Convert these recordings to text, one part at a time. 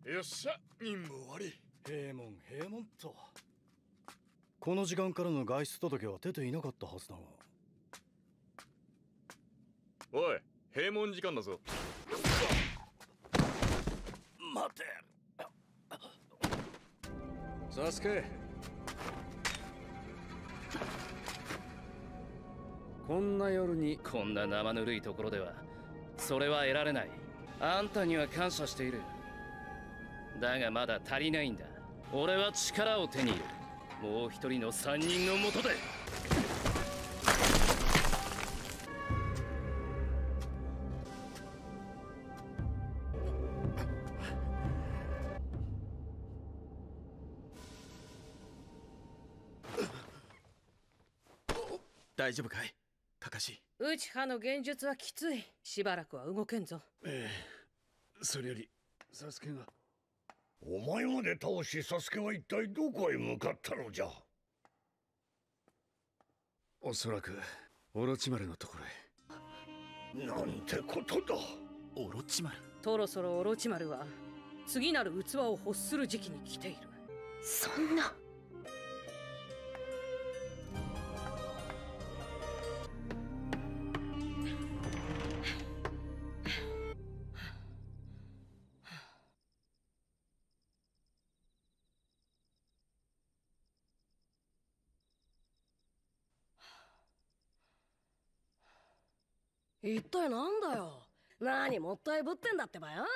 よっしゃ、任務終わり。 閉門閉門と。この時間からの外出届は出ていなかったはずだが。 おい、閉門時間だぞ。 待て。 サスケ、こんな夜にこんな生ぬるいところではそれは得られない。あんたには感謝している。だがまだ足りないんだ。俺は力を手に入れる。もう一人の3人のもとで。 大丈夫かい、カカシ。 ウチハの現術はきつい。しばらくは動けんぞ。 それよりサスケが。 お前まで倒し、サスケは一体どこへ向かったのじゃ。 おそらくオロチマルのところへ。 なんてことだ。 オロチマル。 そろそろオロチマルは次なる器を欲する時期に来ている。 そんな。 一体なんだよ。何もったいぶってんだってばよ。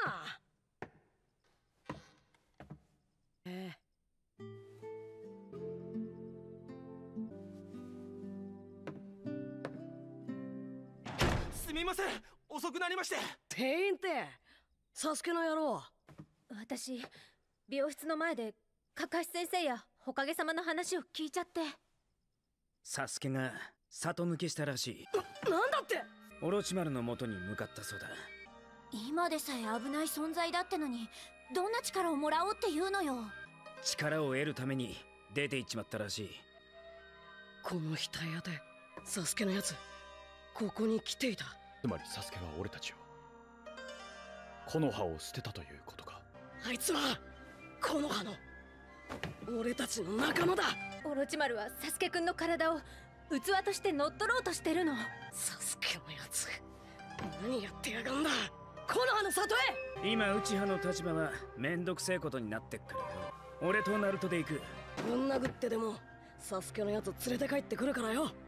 すみません、遅くなりまして。 店員ってサスケの野郎。 私、病室の前でカカシ先生やホカゲ様の話を聞いちゃって。 サスケが里抜けしたらしい。 なんだって。 オロチマルの元に向かったそうだ。 今でさえ危ない存在だってのに、どんな力をもらおうって言うのよ。 力を得るために出て行っちまったらしい。 この額屋でサスケのやつここに来ていた。 つまりサスケは俺たちを、木の葉を捨てたということか。 あいつは木の葉の俺たちの仲間だ。 オロチマルはサスケくんの体を器として乗っ取ろうとしてるの。 サスケのやつ何やってやがんだ。木の葉の里へ。 今ウチハの立場はめんどくせえことになってっからよ。俺とナルトで行く。 ぶん殴ってでもサスケのやつ連れて帰ってくるからよ。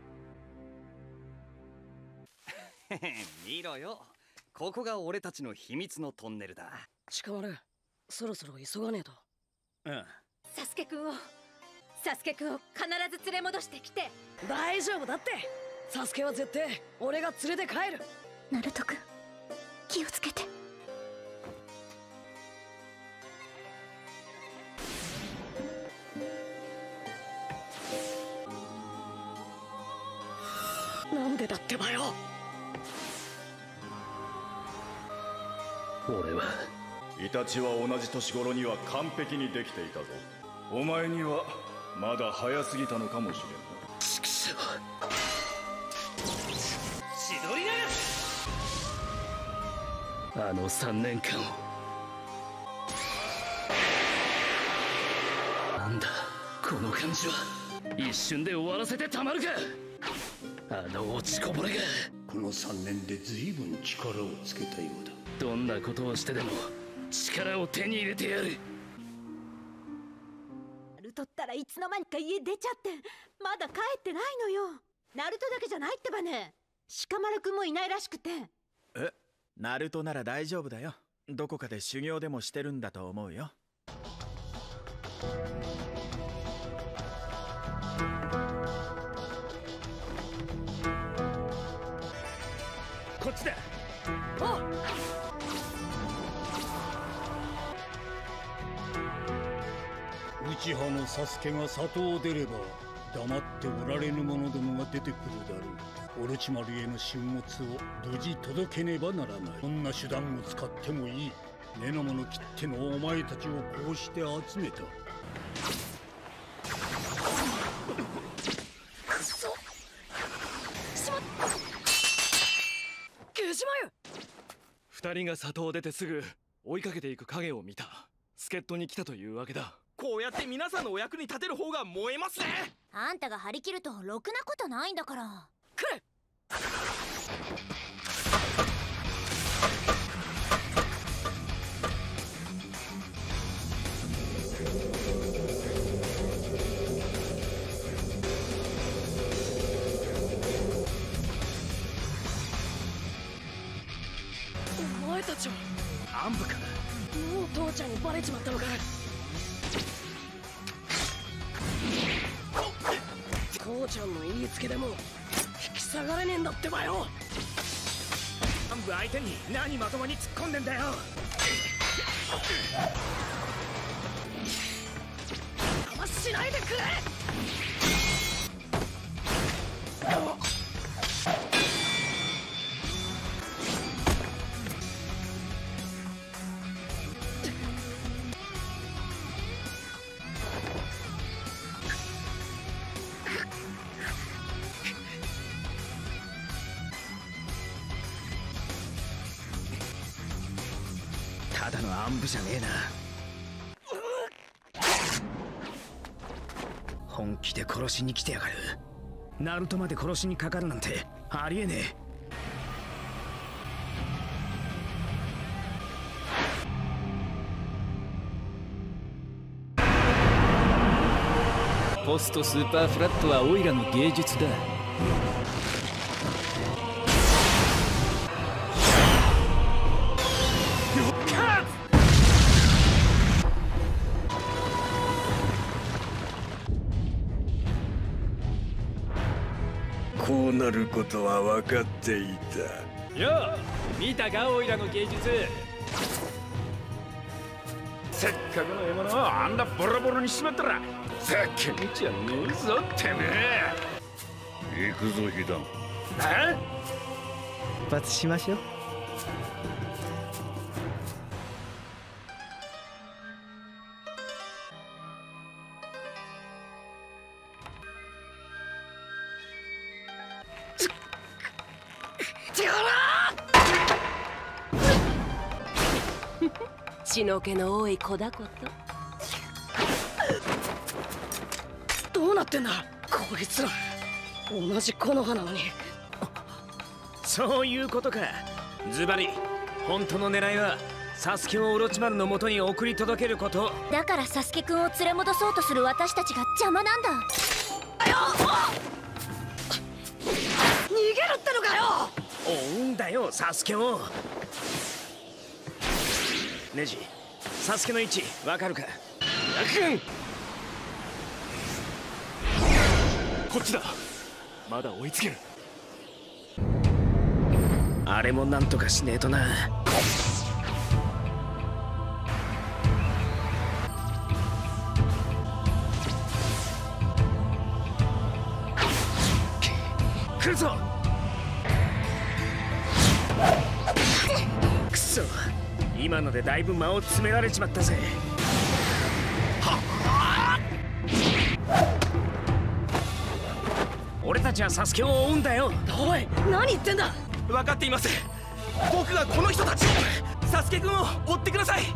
見ろよ、ここが俺たちの秘密のトンネルだ。 近丸、そろそろ急がねえと。 うん。 サスケくんを必ず連れ戻してきて。 大丈夫だって。サスケは絶対俺が連れて帰る。 ナルトくん、気をつけて。 なんでだってばよ。 俺はイタチは同じ年頃には完璧にできていたぞ。お前にはまだ早すぎたのかもしれんな。 チクショー。千鳥流。あの3年間を。なんだこの感じは。一瞬で終わらせてたまるか。あの落ちこぼれが。 この3年で随分力をつけたようだ。 どんなことをしてでも力を手に入れてやる。 ナルトったらいつの間にか家出ちゃって、まだ帰ってないのよ。ナルトだけじゃないってばね。鹿丸くんもいないらしくて。 ナルトなら大丈夫だよ。どこかで修行でもしてるんだと思うよ。 こっちだ。 内派のサスケが里を出れば黙っておられぬ者どもが出てくるだろう。オロチマルへの神物を無事届けねばならない。こんな手段を使ってもいい。根の物切ってのお前たちをこうして集めた。 くそ。しまった。ゲジマユ。 2人が里を出てすぐ追いかけていく影を見た。 助っ人に来たというわけだ。 こうやって皆さんのお役に立てる方が燃えますね。 あんたが張り切るとろくなことないんだから。 くれ。お前たちは暗部か。 もう父ちゃんにバレちまったのか。父ちゃんの言いつけでも引き下がれねえんだってばよ。 暗部相手に何まともに突っ込んでんだよ。 邪魔しないでくれ。 ただの暗部じゃねえな。本気で殺しに来てやがる。ナルトまで殺しにかかるなんてありえねえ。 ポストスーパーフラットはオイラの芸術だ。 こうなることは分かっていた。 よう見たかオイラの芸術。 せっかくの獲物をあんなボロボロにしまったら責任じゃねえぞてめえ。 行くぞヒダン。 出発しましょう。 血の気の多い子だこと。どうなってんだこいつら。同じ木の葉なのに。 そういうことか。ズバリ本当の狙いはサスケをオロチマルの元に送り届けること。 だからサスケくんを連れ戻そうとする私たちが邪魔なんだ。 逃げるってのかよ。 追うんだよサスケを。ネジ、サスケの位置わかるか。君こっちだ。まだ追いつける。 あれもなんとかしねえとな。来るぞ。くそ、今のでだいぶ間を詰められちまったぜ。俺たちはサスケを追うんだよ。 おい、何言ってんだ。 分かっています。僕がこの人たちを、サスケ君を追ってください。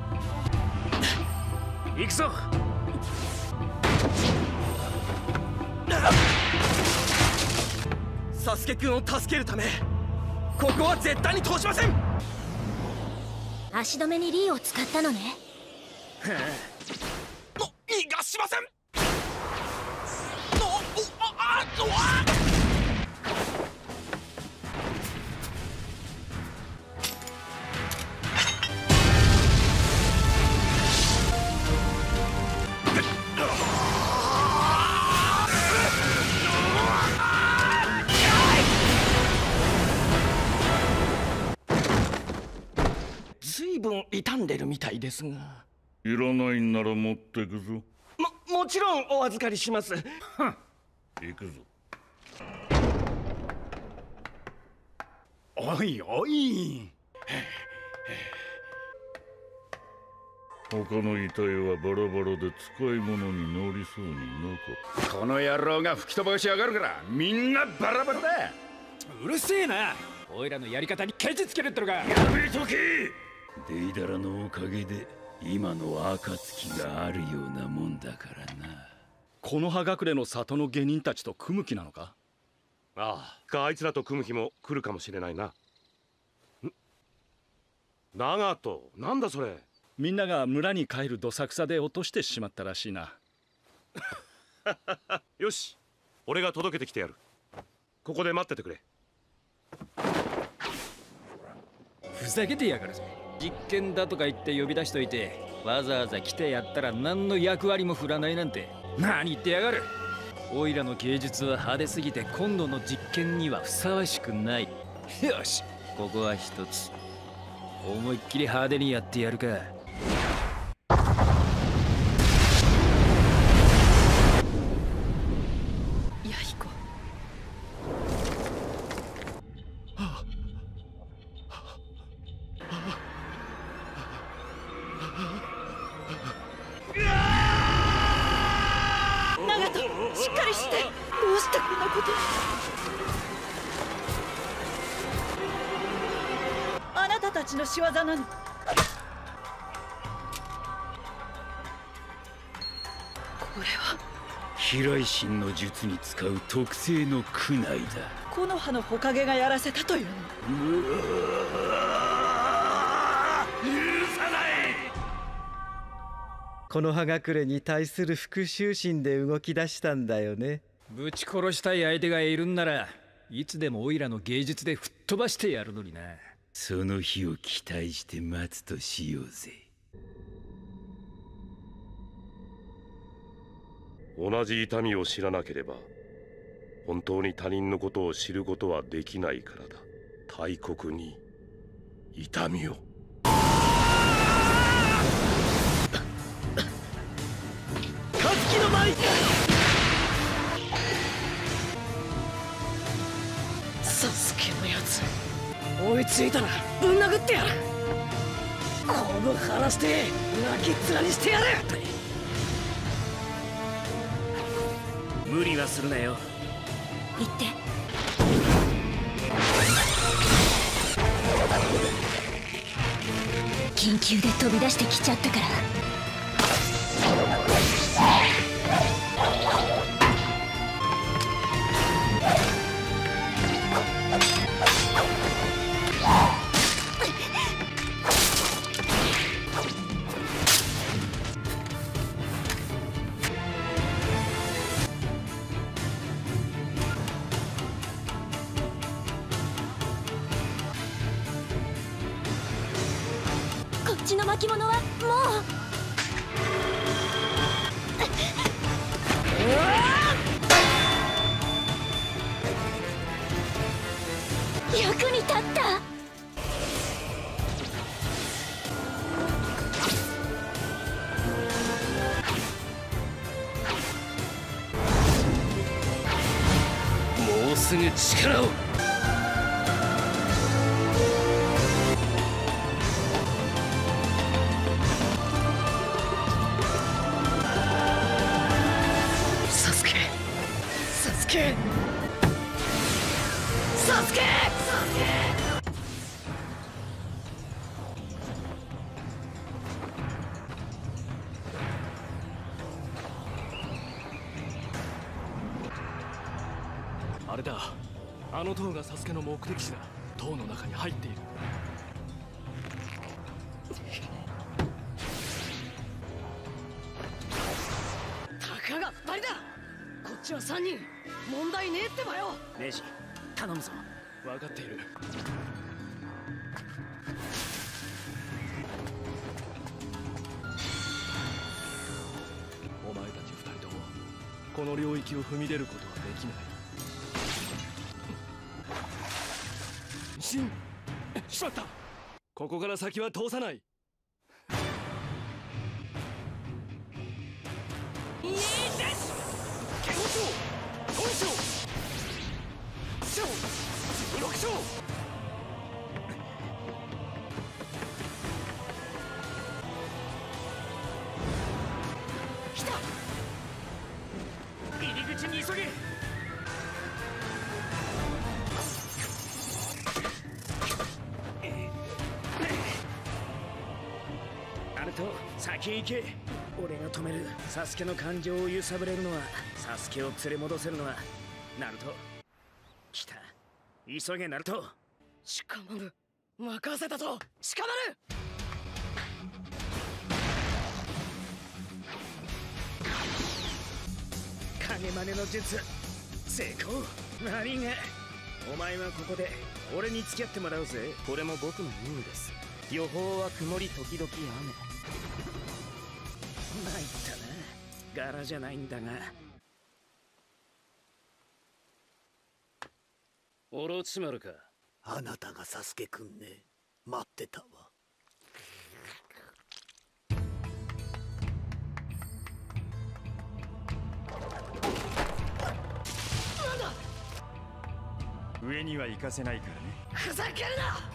行くぞ。 サスケ君を助けるためここは絶対に通しません。 足止めにリーを使ったのね。 逃がしません。ずいぶん傷んでるみたいですが。 いらないんなら持ってくぞ。 もちろんお預かりします。 行くぞ。 おいおい。 他の遺体はバラバラで使い物になりそうになかった。 この野郎が吹き飛ばしやがるからみんなバラバラだ。 うるせえな。おいらのやり方にケチつけるってのか。 やめとけ。デイダラのおかげで今の暁があるようなもんだからな。 この葉隠れの里の下人たちと組む気なのか？ ああ、あいつらと組む日も来るかもしれないな。長門、なんだそれ。 みんなが村に帰るどさくさで落としてしまったらしいな。 よし、俺が届けてきてやる。ここで待っててくれ。 ふざけてやがるぞ。実験だとか言って呼び出しといて、わざわざ来てやったら何の役割も振らないなんて何言ってやがる。オイラの芸術は派手すぎて今度の実験にはふさわしくない。よし、ここは一つ思いっきり派手にやってやるか。 しっかりして。どうしてこんなこと。あなたたちの仕業なの。これは飛来神の術に使う特製の苦内だ。 木の葉の火影がやらせたというの。 許さない。 この葉隠れに対する復讐心で動き出したんだよね。 ぶち殺したい相手がいるんならいつでもオイラの芸術で吹っ飛ばしてやるのにな。 その日を期待して待つとしようぜ。 同じ痛みを知らなければ本当に他人のことを知ることはできないからだ。大国に痛みを。 勝木の舞。 サスケのやつ追いついたらぶん殴ってやる。こぶ晴らして泣き面にしてやる。 無理はするなよ。 行って。緊急で飛び出してきちゃったから。こっちの巻物はもう役に立った。 もうすぐ力を。 サスケサスケ。 あれだ、あの塔がサスケの目的地だ。塔の中に入っている。 たかが2人だ。こっちは3人。問題ねえってばよ。 ネジ頼むぞ。 分かっている。お前たち2人ともこの領域を踏み出ることはできない。しまった。ここから先は通さない。 来た。 入り口に急げ。ナルト、 け行け。俺が止める。サスケの感情を揺さぶれるのは、サスケを連れ戻せるのはナルト。来た、急げナルト。 鹿丸、任せたぞ鹿丸。 影真似の術成功。何が、お前はここで俺に付き合ってもらうぜ。 これも僕の任務です。予報は曇り時々雨。 参ったな。柄じゃないんだが。 オロチマルか。 あなたがサスケくんね。待ってたわ。 なんだ。 上には行かせないからね。 ふざけるな。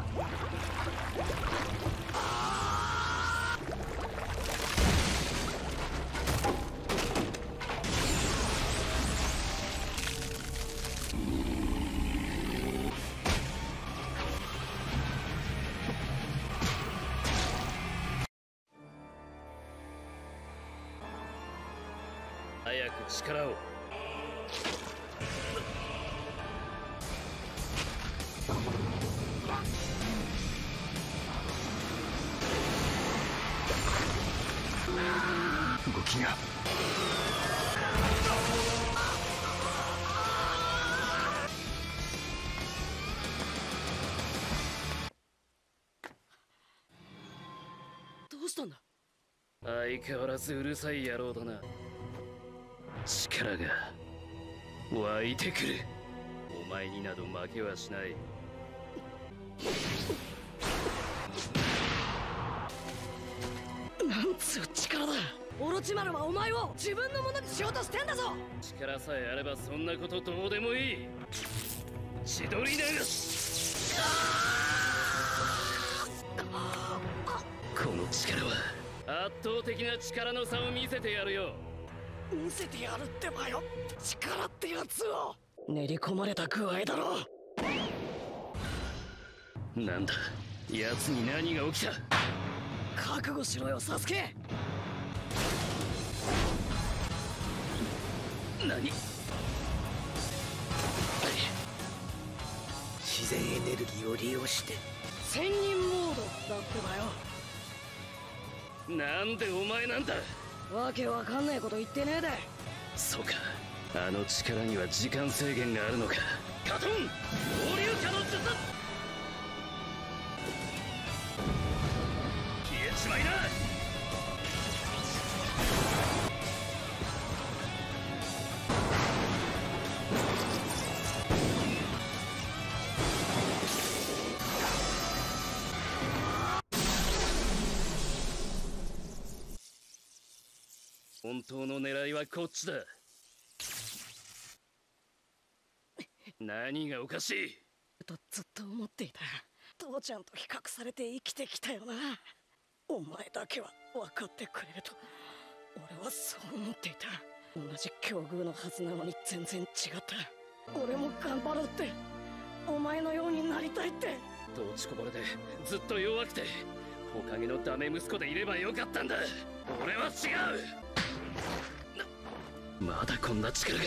早く力を。 動きが。 どうしたんだ。 相変わらずうるさい野郎だな。力が湧いてくる。お前になど負けはしない。 なんつう力だ。オロチマルはお前を自分のものにしようとしてんだぞ。 力さえあればそんなことどうでもいい。千鳥流し。この力は圧倒的な力の差を見せてやるよ。 見せてやるってばよ。力ってやつを練り込まれた具合だろ。 なんだ、奴に何が起きた。 覚悟しろよサスケ。 何。 自然エネルギーを利用して仙人モードだってばよ。 なんでお前なんだ。 わけわかんねえこと言ってねえで。 そうか、あの力には時間制限があるのか。カトン合流化の術。消えちまいな。本当の狙いはこっちだ。何がおかしい。 とずっと思っていた。父ちゃんと比較されて生きてきたよな。お前だけは分かってくれると俺はそう思っていた。同じ境遇のはずなのに全然違った。俺も頑張ろうって、お前のようになりたいって。 落ちこぼれでずっと弱くておかげのダメ息子でいればよかったんだ。俺は違う。まだこんな力が。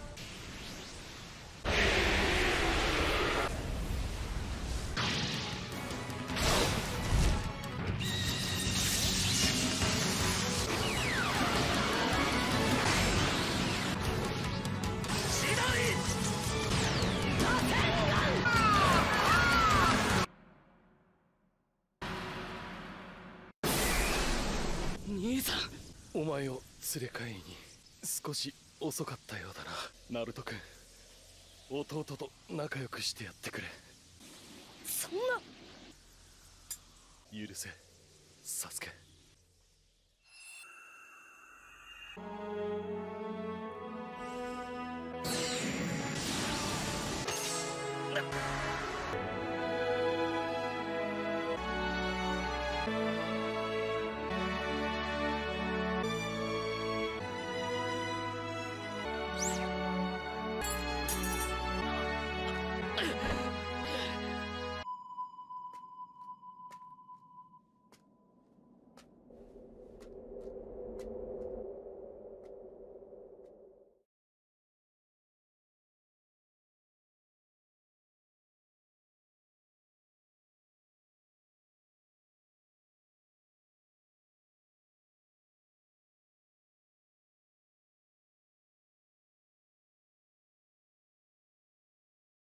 兄さん、お前を連れ帰りに少し遅かったようだな。ナルト君、弟と仲良くしてやってくれ。 そんな。 許せサスケ。